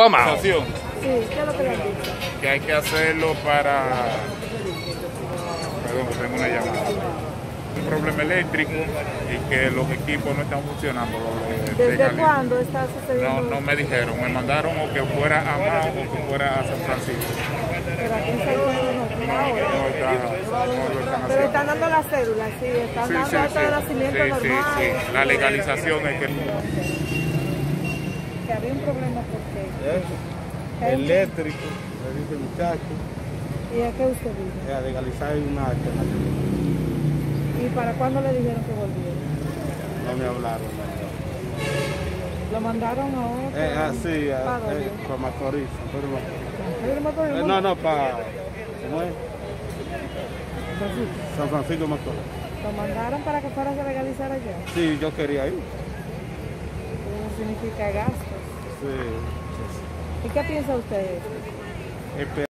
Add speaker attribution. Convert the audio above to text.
Speaker 1: Pamao.
Speaker 2: Sí,
Speaker 3: ¿qué es lo que le han dicho?
Speaker 2: Que hay que hacerlo para... Perdón, que tengo una llamada. Un problema eléctrico y que los equipos no están funcionando.
Speaker 3: ¿Desde cuándo está sucediendo?
Speaker 2: No me dijeron, me mandaron o que fuera a Mao o que fuera a San Francisco.
Speaker 3: Pero aquí se pero están dando las cédulas, sí, están dando acta de nacimiento normal.
Speaker 2: Sí. La legalización es que...
Speaker 3: Que había un problema porque...
Speaker 4: Eléctrico, le dice el muchacho.
Speaker 3: ¿Y a qué usted dijo?
Speaker 4: A legalizar una alternativa.
Speaker 3: ¿Y para cuándo le dijeron que volviera?
Speaker 4: No me hablaron.
Speaker 3: ¿Lo mandaron a otro?
Speaker 4: Sí, para Macorís. No, para... ¿Cómo es? San Francisco Macorís.
Speaker 3: ¿Lo mandaron para que fuera a legalizar allá?
Speaker 4: Sí, yo quería ir.
Speaker 3: Eso significa gastos.
Speaker 4: Sí.
Speaker 3: ¿Y qué piensa usted de eso?